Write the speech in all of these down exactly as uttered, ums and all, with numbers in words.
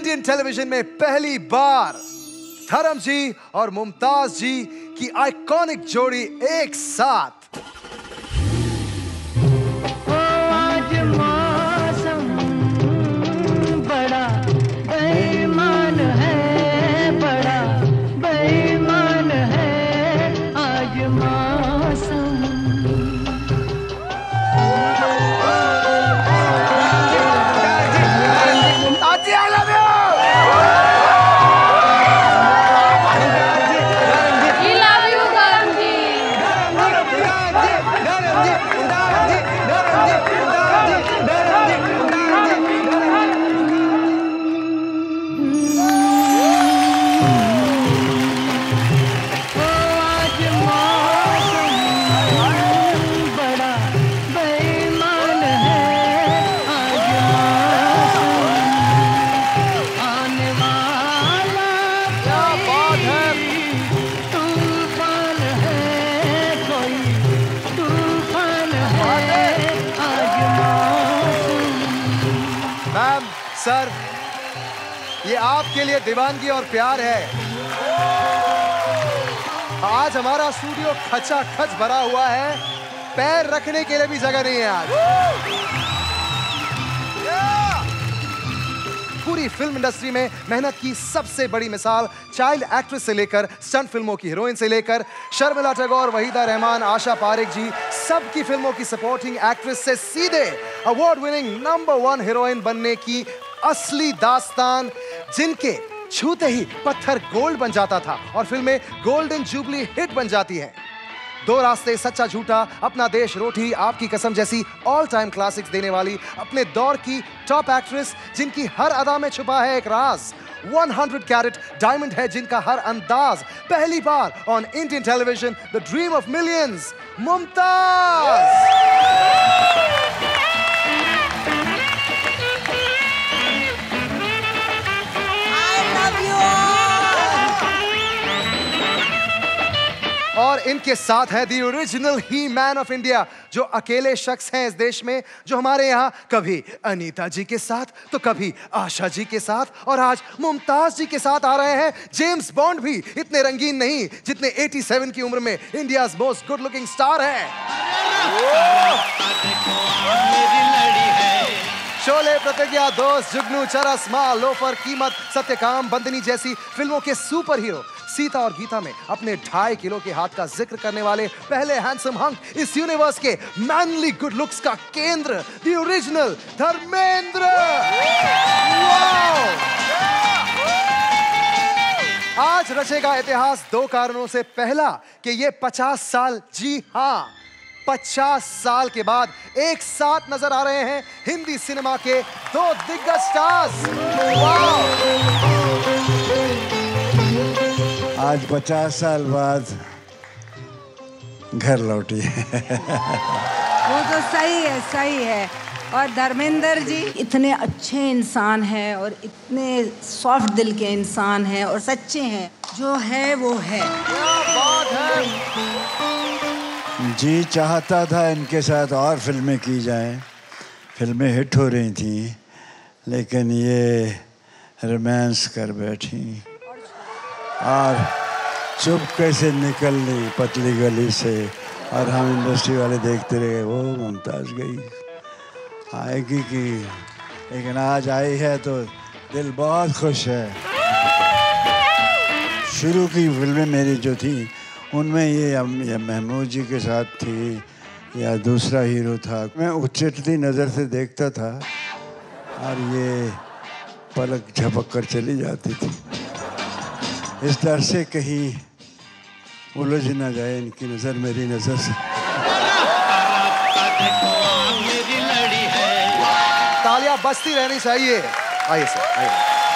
Indian television में पहली बार धर्म जी और मुमताज जी की आइकॉनिक जोड़ी एक साथ। ओ आज मौसम बड़ा बेईमान है, बड़ा बेईमान है आज मौसम। Mumtaz ji I love you. Sir, ये आपके लिए दीवानगी और प्यार है। आज हमारा स्टूडियो खचाखच भरा हुआ है, पैर रखने के लिए भी जगह नहीं है आज। पूरी फिल्म इंडस्ट्री में मेहनत की सबसे बड़ी मिसाल चाइल्ड एक्ट्रेस से लेकर स्टंट फिल्मों की हीरोइन से लेकर शर्मिला टैगोर, वहीदा रहमान, आशा पारेख जी, सबकी फिल्मों की सपोर्टिंग एक्ट्रेस से सीधे award winning number one heroine बनने की असली दास्तान, जिनके छूते ही पत्थर गोल्ड बन जाता था और फिल्में गोल्डन जुबली हिट बन जाती है। दो रास्ते, सच्चा झूठा, अपना देश, रोटी, आपकी कसम जैसी ऑल टाइम क्लासिक्स देने वाली अपने दौर की टॉप एक्ट्रेस, जिनकी हर अदा में छुपा है एक राज, सौ कैरेट डायमंड है जिनका हर अंदाज। पहली बार on Indian television, the dream of millions, Mumtaz. और इनके साथ है the original he man of India, जो अकेले शख्स हैं इस देश में जो हमारे यहाँ कभी अनीता जी के साथ तो कभी आशा जी के साथ और आज मुमताज जी के साथ आ रहे हैं। जेम्स बॉन्ड भी इतने रंगीन नहीं जितने सत्तासी की उम्र में India most good looking star है। शोले, प्रतिज्ञा, दोस्त, जुगनू, चरस, माँ, लोफर, कीमत, सत्यकाम, बंदनी जैसी फिल्मों के सुपर हीरो सीता और गीता में अपने ढाई किलो के हाथ का जिक्र करने वाले पहले हैंडसम हंक, इस यूनिवर्स के मैनली गुड लुक्स का केंद्र, द ओरिजिनल धर्मेंद्र। आज रचेगा इतिहास दो कारणों से। पहला कि ये पचास साल, जी हाँ पचास साल के बाद एक साथ नजर आ रहे हैं हिंदी सिनेमा के दो दिग्गज स्टार्स। आज पचास साल बाद घर लौटी है। वो तो सही है, सही है। और धर्मेंद्र जी इतने अच्छे इंसान हैं और इतने सॉफ्ट दिल के इंसान हैं और सच्चे हैं, जो है वो है। क्या बात है। जी चाहता था इनके साथ और फिल्में की जाएं, फिल्में हिट हो रही थी, लेकिन ये रोमांस कर बैठी और चुपके से निकल ली पतली गली से और हम इंडस्ट्री वाले देखते रहे। वो मुमताज गई, आएगी कि, लेकिन आज आई है तो दिल बहुत खुश है। शुरू की फिल्में मेरी जो थी उनमें ये या महमूद जी के साथ थी या दूसरा हीरो था, मैं उचटती नज़र से देखता था और ये पलक झपक कर चली जाती थी। इस डर से कहीं उलझ ना जाए इनकी नज़र मेरी नज़र से। तालियां बजती रहनी चाहिए। आइए सर, आइए।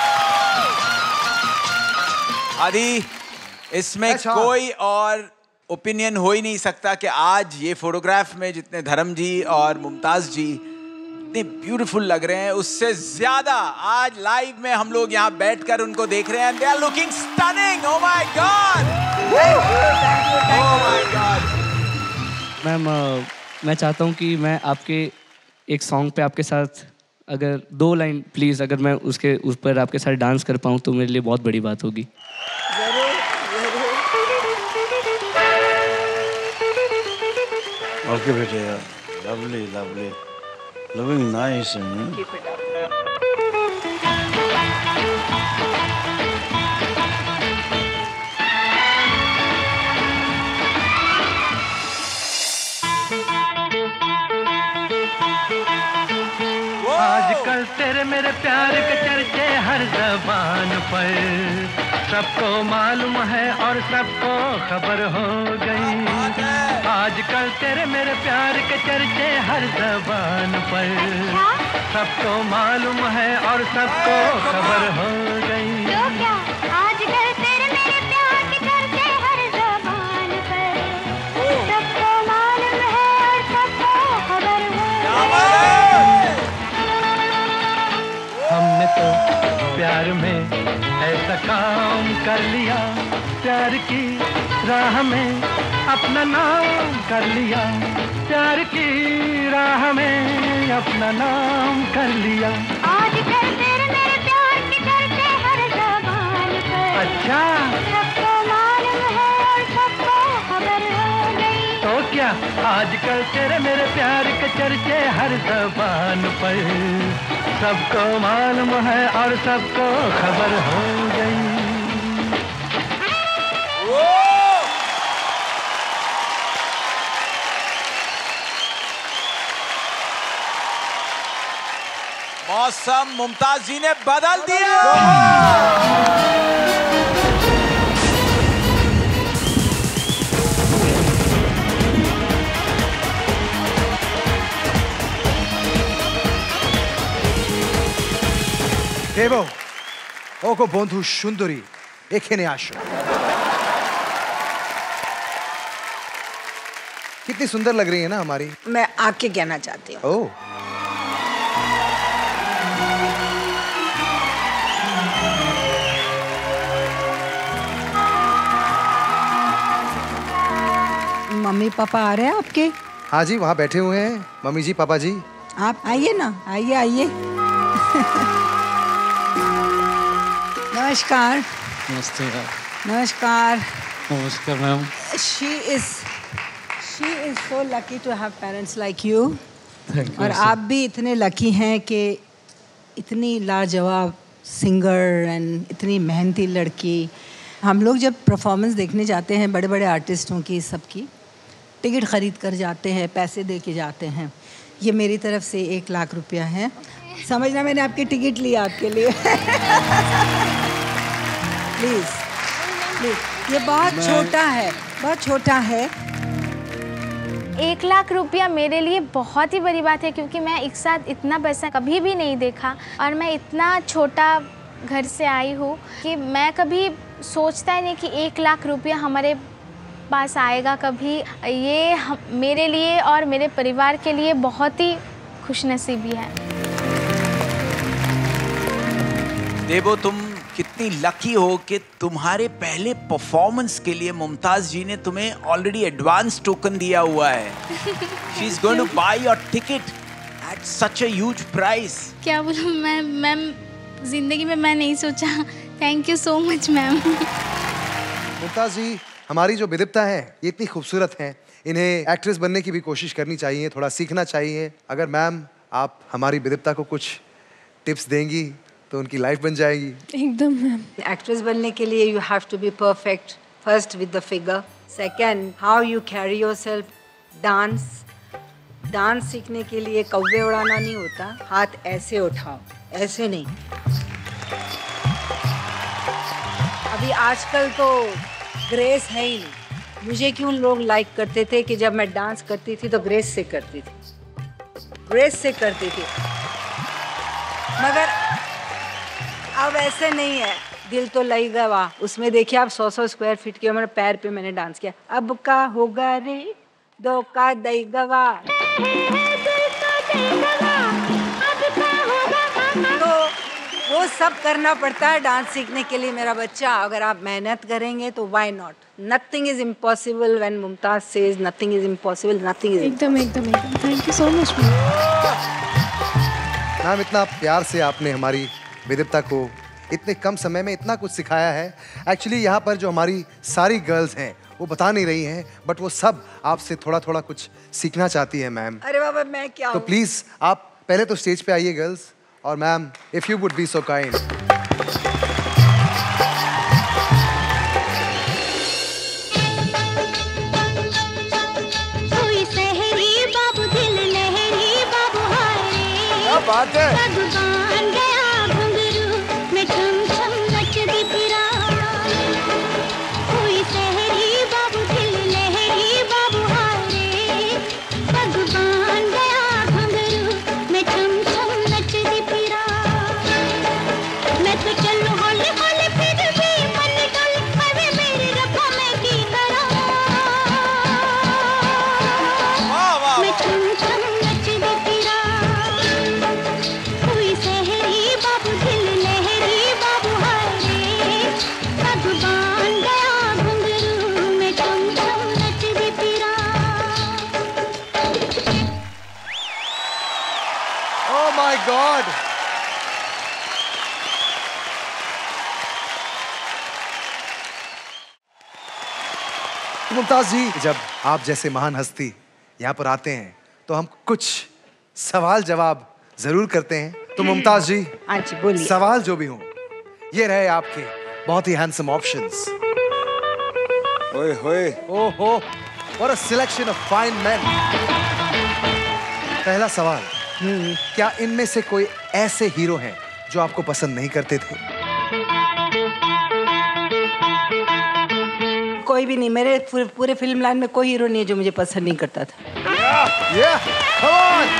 आदि, इसमें कोई और ओपिनियन हो ही नहीं सकता कि आज ये फोटोग्राफ में जितने धर्म जी और मुमताज जी इतने ब्यूटीफुल लग रहे हैं, उससे ज्यादा आज लाइव में हम लोग यहाँ बैठकर उनको देख रहे हैं। They are looking stunning. Oh my god, oh my god. Ma'am, मैं चाहता हूँ कि मैं आपके एक सॉन्ग पे आपके साथ अगर दो लाइन प्लीज़, अगर मैं उसके उस पर आपके साथ डांस कर पाऊँ तो मेरे लिए बहुत बड़ी बात होगी। जरूर जरूर। ओके बेटे यार, lovely lovely, loving nice. Keep it up. आजकल तेरे मेरे प्यार के चर्चे हर ज़बान पर, सबको मालूम है और सबको खबर हो गई। आजकल तेरे मेरे प्यार के चर्चे हर ज़बान पर, सबको मालूम है और सबको खबर हो गई। तो क्या आजकल तेरे मेरे प्यार के चर्चे हर ज़बान पर, सबको मालूम है और सबको खबर हो गई। हमने तो प्यार में ऐसा काम कर लिया, प्यार की राह में अपना नाम कर लिया, प्यार की राह में अपना नाम कर लिया। आजकल तेरे मेरे प्यार के चर्चे हर ज़बान पर, अच्छा, सबको मालूम है और सबको खबर हो गई। तो क्या आजकल तेरे मेरे प्यार के चर्चे हर ज़बान पर, सबको मालूम है और सबको खबर हो गई। मौसम मुमताज जी ने बदल दिया। देवो ओको बंधु सुंदरी एखेने आसो। कितनी सुंदर लग रही है ना हमारी। मैं आके कहना चाहती हूँ। ओह, मम्मी पापा आ रहे हैं आपके? हाँ जी, वहाँ बैठे हुए हैं मम्मी जी पापा जी। आप आइए ना, आइए आइए। नमस्कार। नमस्ते यार। नमस्कार। नमस्कार ma'am. She is she is so lucky to have parents like you. Thank you. और आप भी इतने लकी हैं कि इतनी लाजवाब सिंगर एंड इतनी मेहनती लड़की। हम लोग जब परफॉर्मेंस देखने जाते हैं बड़े बड़े आर्टिस्टों की, सबकी टिकट ख़रीद कर जाते हैं, पैसे दे के जाते हैं। ये मेरी तरफ से एक लाख रुपया है, समझना मैंने आपकी टिकट ली आपके लिए। प्लीज़ प्लीज़, ये बहुत छोटा है, बहुत छोटा है। एक लाख रुपया मेरे लिए बहुत ही बड़ी बात है, क्योंकि मैं एक साथ इतना पैसा कभी भी नहीं देखा और मैं इतना छोटा घर से आई हूँ कि मैं कभी सोचता ही नहीं कि एक लाख रुपया हमारे पास आएगा कभी। ये हम, मेरे लिए और मेरे परिवार के लिए बहुत ही खुशनसीबी है। देवो, तुम कितनी लकी हो कि तुम्हारे पहले परफॉर्मेंस के लिए मुमताज जी ने तुम्हें ऑलरेडी एडवांस टोकन दिया हुआ है। She is going to buy your ticket at such a huge price. क्या बोलूँ मैं मैम, जिंदगी में मैं नहीं सोचा। Thank you so much ma'am. Mumtaz ji, हमारी जो विदिप्ता है ये इतनी खूबसूरत हैं, इन्हें एक्ट्रेस बनने की भी कोशिश करनी चाहिए, थोड़ा सीखना चाहिए। अगर मैम आप हमारी विदिप्ता को कुछ टिप्स देंगी तो उनकी लाइफ बन जाएगी। एकदम मैम। एक्ट्रेस बनने के लिए you have to be perfect, first with the figure, second how you carry yourself, dance dance सीखने के लिए कौवे उड़ाना नहीं होता, हाथ ऐसे उठाओ, ऐसे नहीं। अभी आजकल तो ग्रेस है ही नहीं। मुझे क्यों लोग लाइक करते थे कि जब मैं डांस करती थी तो ग्रेस से करती थी, ग्रेस से करती थी, मगर अब ऐसे नहीं है। दिल तो लई गवा उसमें। देखिए आप सौ सौ स्क्वायर फीट के मेरे पैर पे मैंने डांस किया। अब का होगा रे दो का दई गवा, तो वो सब करना पड़ता है डांस सीखने के लिए मेरा बच्चा। अगर आप मेहनत करेंगे तो why not. Nothing is impossible when Mumtaz says nothing is impossible, nothing is एकदम एकदम एकदम। Thank you so much. Ma'am इतना प्यार से आपने हमारी विदिता को इतने कम समय में इतना कुछ सिखाया है। एक्चुअली यहाँ पर जो हमारी सारी गर्ल्स हैं वो बता नहीं रही हैं, बट वो सब आपसे थोड़ा थोड़ा कुछ सीखना चाहती है मैम। अरे बाबा मैं क्या तो प्लीज आप पहले तो स्टेज पे आइए गर्ल्स, और ma'am if you would be so kind. क्या बात है? गॉड, मुमताज जी, जब आप जैसे महान हस्ती यहाँ पर आते हैं तो हम कुछ सवाल जवाब जरूर करते हैं। तो मुमताज जी, हाँ जी बोलिए। सवाल जो भी हो, ये रहे आपके बहुत ही हैंडसम ऑप्शंस। ओए होए, ओहो, what a selection of fine men. पहला सवाल, क्या इनमें से कोई ऐसे हीरो हैं जो आपको पसंद नहीं करते थे? कोई भी नहीं, मेरे पूरे, पूरे फिल्म लाइन में कोई हीरो नहीं है जो मुझे पसंद नहीं करता था। yeah, come on!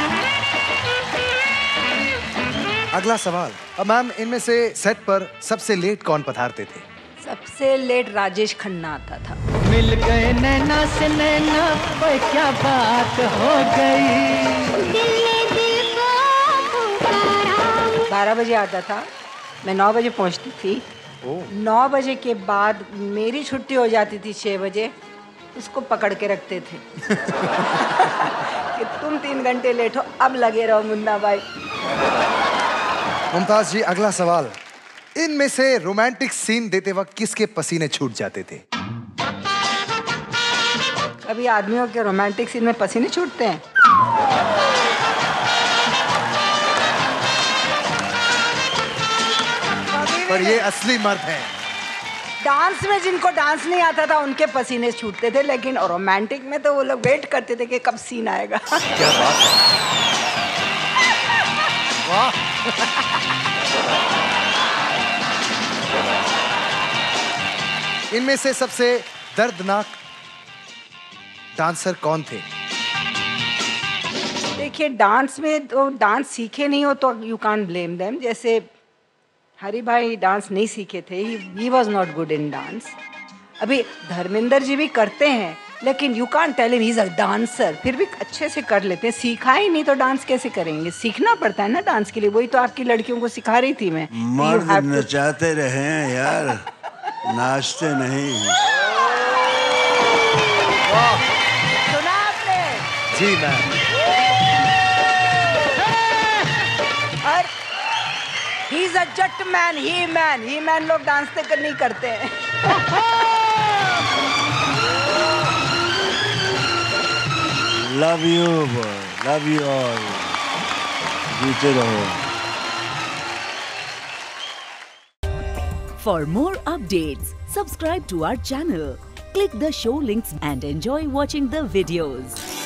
अगला सवाल, अब मैम इनमें से सेट पर सबसे लेट कौन पधारते थे? सबसे लेट राजेश खन्ना आता था। मिल गए नैना से नैना पर क्या बात हो गई। बारह बजे आता था, मैं नौ बजे पहुंचती थी। नौ बजे के बाद मेरी छुट्टी हो जाती थी छः बजे, उसको पकड़ के रखते थे कि तुम तीन घंटे लेट हो, अब लगे रहो मुन्ना भाई। मुमताज जी, अगला सवाल, इनमें से रोमांटिक सीन देते वक्त किसके पसीने छूट जाते थे? कभी आदमियों के रोमांटिक सीन में पसीने छूटते हैं? पर ये असली मर्द हैं। डांस में जिनको डांस नहीं आता था उनके पसीने छूटते थे, लेकिन रोमांटिक में तो वो लोग वेट करते थे कि कब सीन आएगा। क्या बात है, वाह। इनमें से सबसे दर्दनाक डांसर कौन थे? देखिए, डांस में तो डांस सीखे नहीं हो तो यू कांट ब्लेम देम। जैसे हरी भाई डांस नहीं सीखे थे, he was not good in dance. अभी धर्मेंद्र जी भी करते हैं, लेकिन you can't tell him he is a dancer, फिर भी अच्छे से कर लेते हैं। सीखा ही नहीं तो डांस कैसे करेंगे? सीखना पड़ता है ना डांस के लिए। वही तो आपकी लड़कियों को सिखा रही थी मैं। मर्द नचाते रहे हैं यार, नाचते नहीं। सुना आपने? जी ma'am. He is a Jat man, he man, he man लोग डांस तक नहीं करते हैं। Love you boy, love you all, जीते रहो। For more updates, subscribe to our channel, click the show links and enjoy watching the videos.